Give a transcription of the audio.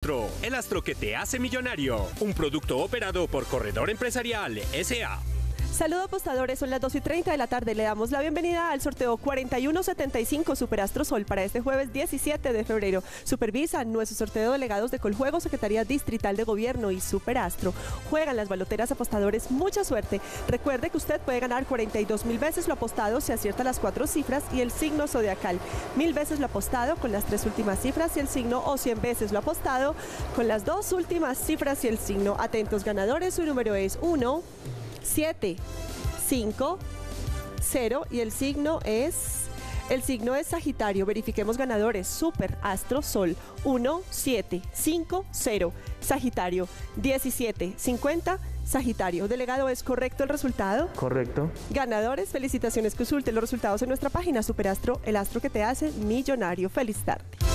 Superastro, el astro que te hace millonario. Un producto operado por Corredor Empresarial S.A. Saludos apostadores, son las 2:30 de la tarde. Le damos la bienvenida al sorteo 4175 Superastro Sol para este jueves 17 de febrero. Supervisan nuestro sorteo de delegados de Coljuegos, Secretaría Distrital de Gobierno y Superastro. Juegan las baloteras apostadores, mucha suerte. Recuerde que usted puede ganar 42.000 veces lo apostado si acierta las 4 cifras y el signo zodiacal, 1.000 veces lo apostado con las 3 últimas cifras y el signo, o 100 veces lo apostado con las 2 últimas cifras y el signo. Atentos ganadores, su número es 1, 7, 5, 0 y el signo es Sagitario. Verifiquemos ganadores. Superastro Sol 1, 7, 5, 0. Sagitario 17, 50. Sagitario. Delegado, ¿es correcto el resultado? Correcto. Ganadores, felicitaciones. Consulte los resultados en nuestra página Superastro, el astro que te hace millonario. Feliz tarde.